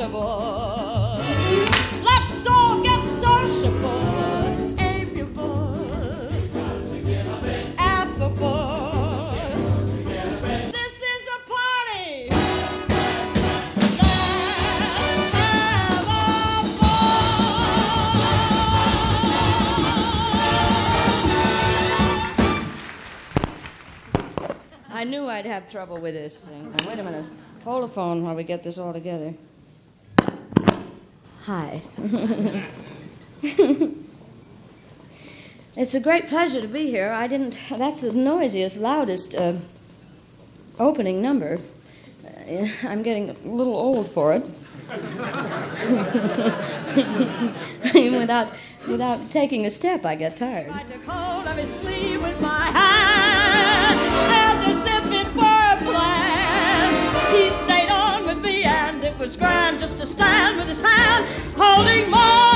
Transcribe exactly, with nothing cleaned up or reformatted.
possible. Let's all get sociable, amiable, affable. This is a party. Let's have a ball. I knew I'd have trouble with this thing. Now, wait a minute. Hold the phone while we get this all together. Hi. It's a great pleasure to be here. I didn't... That's the noisiest, loudest uh, opening number. Uh, I'm getting a little old for it. without, without taking a step, I get tired. I took hold of his sleeve with my hand, as if it were planned. He stayed on with me, and it was grand just to stand with his hand holding mine.